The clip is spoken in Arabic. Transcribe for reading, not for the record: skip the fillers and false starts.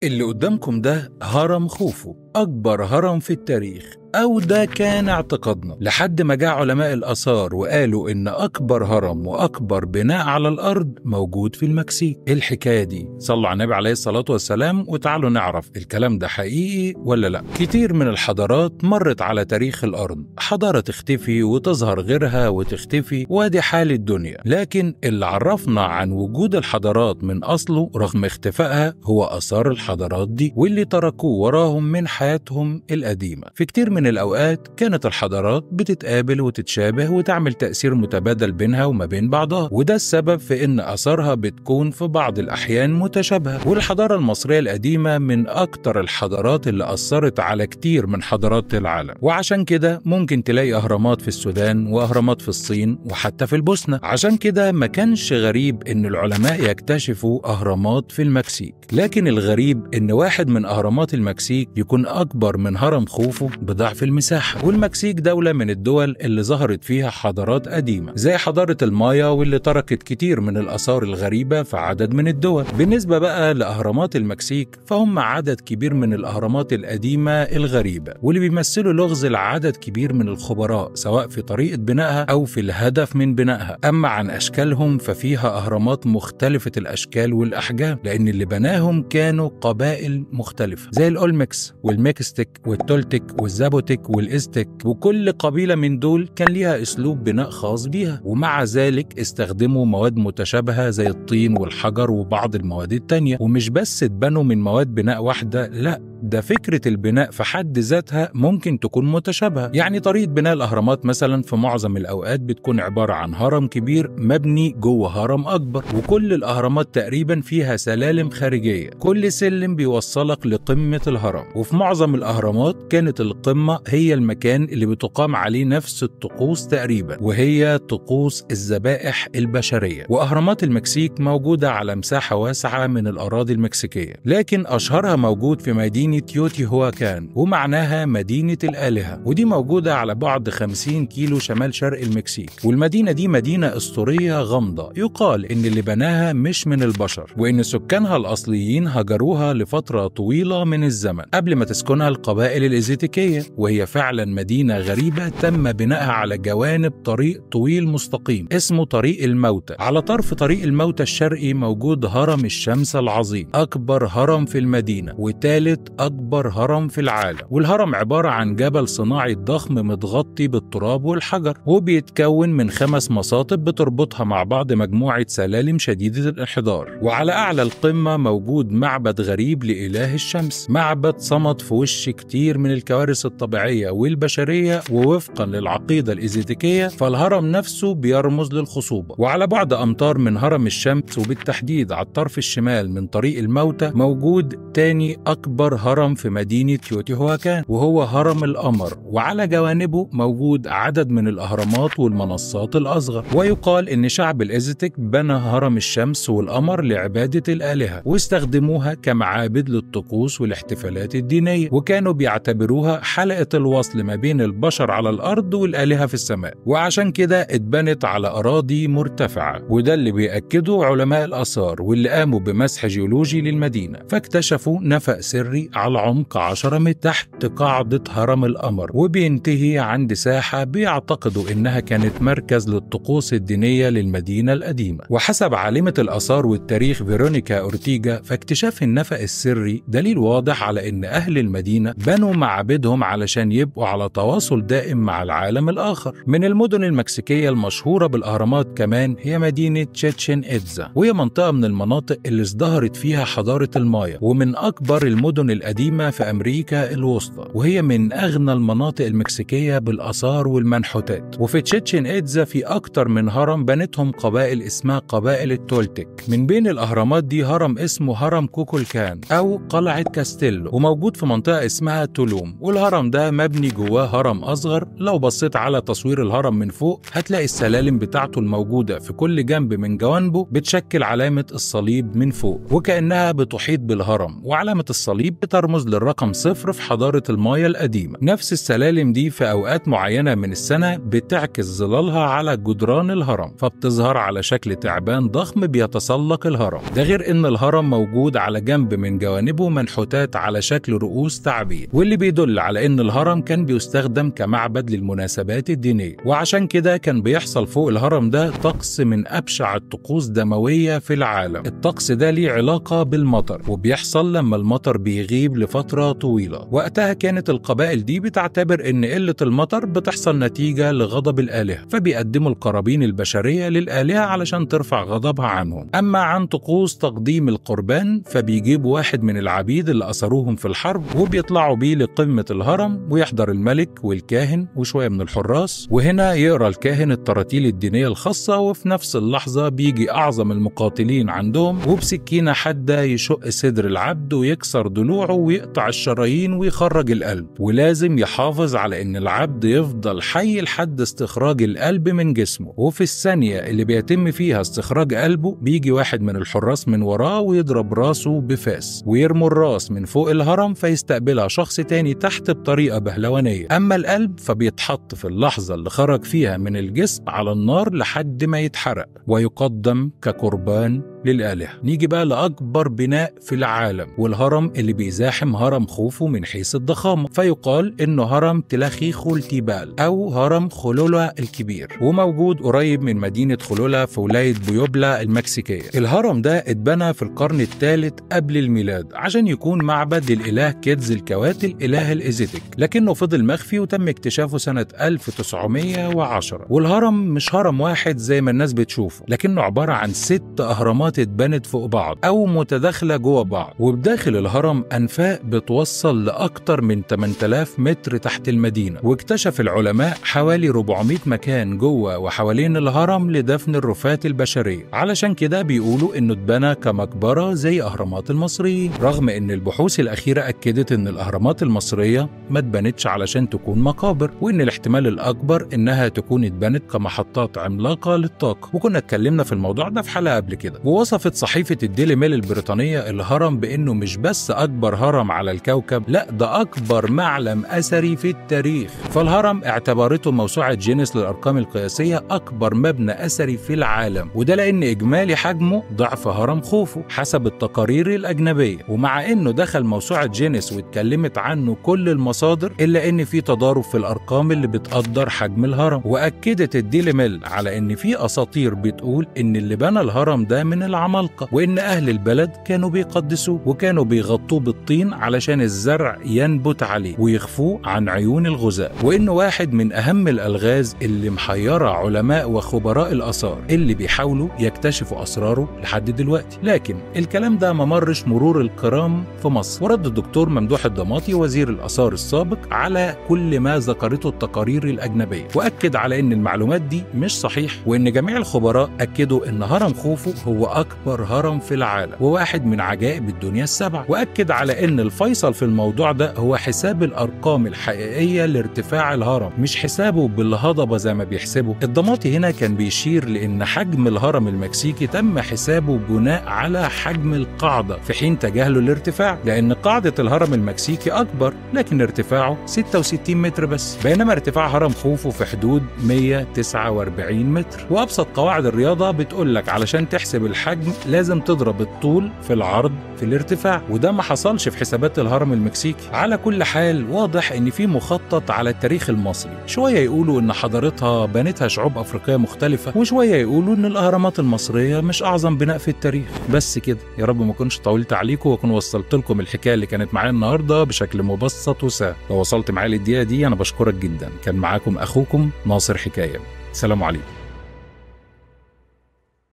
اللي قدامكم ده هرم خوفو، أكبر هرم في التاريخ، أو ده كان اعتقادنا لحد ما جاء علماء الآثار وقالوا إن أكبر هرم وأكبر بناء على الأرض موجود في المكسيك. الحكاية دي صلوا على النبي عليه الصلاة والسلام وتعالوا نعرف الكلام ده حقيقي ولا لا. كتير من الحضارات مرت على تاريخ الأرض، حضارة تختفي وتظهر غيرها وتختفي، وادي حال الدنيا. لكن اللي عرفنا عن وجود الحضارات من أصله رغم اختفائها هو آثار الحضارات دي واللي تركوه وراهم من حياتهم القديمة. في كتير من الأوقات كانت الحضارات بتتقابل وتتشابه وتعمل تأثير متبادل بينها وما بين بعضها، وده السبب في إن آثارها بتكون في بعض الأحيان متشابهة. والحضارة المصرية القديمة من أكتر الحضارات اللي أثرت على كتير من حضارات العالم، وعشان كده ممكن تلاقي أهرامات في السودان وأهرامات في الصين وحتى في البوسنة. عشان كده ما كانش غريب إن العلماء يكتشفوا أهرامات في المكسيك. لكن الغريب إن واحد من أهرامات المكسيك يكون أكبر من هرم خوفو بضعف المساحة. والمكسيك دولة من الدول اللي ظهرت فيها حضارات قديمة زي حضارة المايا، واللي تركت كتير من الآثار الغريبة في عدد من الدول. بالنسبة بقى لأهرامات المكسيك فهم عدد كبير من الأهرامات القديمة الغريبة، واللي بيمثلوا لغز لعدد كبير من الخبراء سواء في طريقة بنائها أو في الهدف من بنائها. أما عن أشكالهم ففيها أهرامات مختلفة الأشكال والأحجام، لأن اللي بناهم كانوا قبائل مختلفة زي الأولمكس والميكستيك والتولتك والزابوتك والإزتك، وكل قبيلة من دول كان ليها أسلوب بناء خاص بيها. ومع ذلك استخدموا مواد متشابهة زي الطين والحجر وبعض المواد التانية. ومش بس اتبنوا من مواد بناء واحدة، لا، ده فكرة البناء في حد ذاتها ممكن تكون متشابهة. يعني طريقة بناء الأهرامات مثلا في معظم الأوقات بتكون عبارة عن هرم كبير مبني جوه هرم أكبر، وكل الأهرامات تقريبا فيها سلالم خارجية، كل سلم بيوصلك لقمة الهرم. وفي معظم الأهرامات كانت القمة هي المكان اللي بتقام عليه نفس الطقوس تقريبا، وهي طقوس الذبائح البشرية. وأهرامات المكسيك موجودة على مساحة واسعة من الأراضي المكسيكية، لكن أشهرها موجود في مدينة تيوتيهوكان، ومعناها مدينة الآلهة، ودي موجودة على بعد 50 كيلو شمال شرق المكسيك. والمدينة دي مدينة أسطورية غامضة، يقال إن اللي بناها مش من البشر، وإن سكانها الأصليين هجروها لفترة طويلة من الزمن قبل ما تسكنها القبائل الإزيتيكية. وهي فعلا مدينة غريبة تم بنائها على جوانب طريق طويل مستقيم اسمه طريق الموتى. على طرف طريق الموتى الشرقي موجود هرم الشمس العظيم، أكبر هرم في المدينة وثالث أكبر هرم في العالم. والهرم عبارة عن جبل صناعي ضخم متغطي بالتراب والحجر، وبيتكون من 5 مساطب بتربطها مع بعض مجموعة سلالم شديدة الانحدار. وعلى أعلى القمة موجود معبد غريب لإله الشمس، معبد صمد في وش كتير من الكوارث الطبيعية والبشرية. ووفقا للعقيدة الإزيتيكية فالهرم نفسه بيرمز للخصوبة. وعلى بعد أمتار من هرم الشمس وبالتحديد على الطرف الشمال من طريق الموتى موجود تاني أكبر هرم في مدينة تيوتيهوكان، وهو هرم القمر. وعلى جوانبه موجود عدد من الأهرامات والمنصات الأصغر. ويقال إن شعب الإزتك بنى هرم الشمس والقمر لعبادة الآلهة، واستخدموها كمعابد للطقوس والاحتفالات الدينية، وكانوا بيعتبروها حلقة الوصل ما بين البشر على الأرض والآلهة في السماء. وعشان كده اتبنت على أراضي مرتفعة، وده اللي بيأكده علماء الآثار واللي قاموا بمسح جيولوجي للمدينة، فاكتشفوا نفق سري على عمق 10 متر تحت قاعدة هرم القمر، وبينتهي عند ساحة بيعتقدوا إنها كانت مركز للطقوس الدينية للمدينة القديمة. وحسب عالمة الآثار والتاريخ فيرونيكا أورتيجا فاكتشاف النفق السري دليل واضح على إن أهل المدينة بنوا معابدهم علشان يبقوا على تواصل دائم مع العالم الآخر. من المدن المكسيكية المشهورة بالأهرامات كمان هي مدينة تشيتشن إتزا، وهي منطقة من المناطق اللي ازدهرت فيها حضارة المايا، ومن أكبر المدن القديمة في أمريكا الوسطى، وهي من أغنى المناطق المكسيكية بالآثار والمنحوتات. وفي تشيتشن إتزا في أكتر من هرم بنتهم قبائل اسمها قبائل التولتك. من بين الأهرامات دي هرم اسمه هرم كوكولكان أو قلعة كاستيلو، وموجود في منطقة اسمها تولوم. والهرم ده مبني جواه هرم أصغر. لو بصيت على تصوير الهرم من فوق هتلاقي السلالم بتاعته الموجودة في كل جنب من جوانبه بتشكل علامة الصليب من فوق، وكأنها بتحيط بالهرم، وعلامة الصليب بترمز للرقم 0 في حضارة المايا القديمة. نفس السلالم دي في أوقات معينة من السنة بتعكس ظلالها على جدران الهرم، فبتظهر على شكل تعبان ضخم بيتسلق الهرم. ده غير إن الهرم موجود على جنب من جوانبه منحوتات على شكل رؤوس تعابين، واللي بيدل على إن الهرم كان بيستخدم كمعبد للمناسبات الدينية. وعشان كده كان بيحصل فوق الهرم ده طقس من أبشع الطقوس دموية في العالم. الطقس ده ليه علاقة بالمطر، وبيحصل لما المطر بيغيب لفترة طويلة. وقتها كانت القبائل دي بتعتبر إن قلة المطر بتحصل نتيجة لغضب الآلهة، فبيقدموا القرابين البشرية للآلهة علشان ترفع غضبها عنهم. أما عن طقوس تقديم القربان، فبيجيبوا واحد من العبيد اللي أسروهم في الحرب وبيطلعوا بيه لقمة الهرم، ويحضر الملك والكاهن وشوية من الحراس، وهنا يقرأ الكاهن التراتيل الدينية الخاصة. وفي نفس اللحظة بيجي أعظم المقاتلين عندهم وبسكينة حادة يشق صدر العبد ويكسر ضلوعه ويقطع الشرايين ويخرج القلب. ولازم يحافظ على إن العبد يفضل حي لحد استخراج القلب من جسمه. وفي الثانية اللي بيتم فيها استخراج قلبه بيجي واحد من الحراس من وراه ويضرب راسه بفاس، ويرموا الراس من فوق الهرم فيستقبلها شخص تاني تحت بطريقة بهلوانية. أما القلب فبيتحط في اللحظة اللي خرج فيها من الجسم على النار لحد ما يتحرق ويقدم كقربان للآلهة. نيجي بقى لأكبر بناء في العالم، والهرم اللي بيزاحم هرم خوفو من حيث الضخامة، فيقال إنه هرم تلاخيخو التيبال أو هرم خلولا الكبير، وموجود قريب من مدينة خلولا في ولاية بويبلا المكسيكية. الهرم ده اتبنى في القرن الثالث قبل الميلاد عشان يكون معبد للإله كيتز الكواتل إله الإزيتك، لكنه فضل مخفي وتم اكتشافه سنة 1910. والهرم مش هرم واحد زي ما الناس بتشوفه، لكنه عبارة عن 6 أهرامات اتبنت فوق بعض أو متداخلة جوه بعض. وبداخل الهرم أنفاق بتوصل لأكتر من 8000 متر تحت المدينة. واكتشف العلماء حوالي 400 مكان جوه وحوالين الهرم لدفن الرفات البشرية، علشان كده بيقولوا إنه اتبنى كمقبرة زي أهرامات المصريين، رغم إن البحوث الأخيرة أكدت إن الأهرامات المصرية ما اتبنتش علشان تكون مقابر، وإن الاحتمال الأكبر إنها تكون اتبنت كمحطات عملاقة للطاقة. وكنا اتكلمنا في الموضوع ده في حلقة قبل كده. ووصفت صحيفة الديلي ميل البريطانية الهرم بأنه مش بس أكبر هرم على الكوكب، لا ده أكبر معلم أثري في التاريخ. فالهرم اعتبرته موسوعة جينيس للأرقام القياسية أكبر مبنى أثري في العالم، وده لأن إجمالي حجمه ضعف هرم خوفو حسب التقارير الأجنبية. ومع إنه دخل موسوعة جينيس واتكلمت عنه كل المصادر، إلا إن في تضارب في الأرقام اللي بتقدر حجم الهرم. وأكدت الديلي ميل على إن في أساطير بتقول إن اللي بنى الهرم ده من العمالقة، وإن أهل البلد كانوا بيقدسوه وكانوا بيغطوه بالطين علشان الزرع ينبت عليه ويخفوه عن عيون الغزاة، وإنه واحد من أهم الألغاز اللي محيرة علماء وخبراء الآثار اللي بيحاولوا يكتشفوا أسراره لحد دلوقتي. لكن الكلام ده ما مرش مرور الكرام في مصر، ورد الدكتور ممدوح الضماطي وزير الآثار السابق على كل ما ذكرته التقارير الأجنبية، وأكد على إن المعلومات دي مش صحيح، وإن جميع الخبراء أكدوا إن هرم خوفو هو أكبر هرم في العالم وواحد من عجائب الدنيا السبع. وأكد على إن الفيصل في الموضوع ده هو حساب الأرقام الحقيقية لارتفاع الهرم، مش حسابه بالهضبة زي ما بيحسبوا. الضماطي هنا كان بيشير لأن حجم الهرم المكسيكي تم حسابه بناء على حجم القاعدة في حين تجاهله الارتفاع، لأن قاعدة الهرم المكسيكي أكبر لكن ارتفاعه 66 متر بس، بينما ارتفاع هرم خوفو في حدود 149 متر. وأبسط قواعد الرياضة بتقول لك علشان تحسب الحجم لازم تضرب الطول في العرض في الارتفاع، وده ما حصلش في حسابات الهرم المكسيكي. على كل حال واضح ان في مخطط على التاريخ المصري، شوية يقولوا ان حضارتها بنتها شعوب افريقية مختلفة، وشوية يقولوا ان الاهرامات المصرية مش اعظم بناء في التاريخ. بس كده، يا رب ما كنتش طولت عليكم واكون وصلت لكم الحكاية اللي كانت معايا النهاردة بشكل مبسط وسهل. لو وصلت معايا للدقيقة دي انا بشكرك جدا. كان معاكم اخوكم ناصر حكاية. سلام عليكم.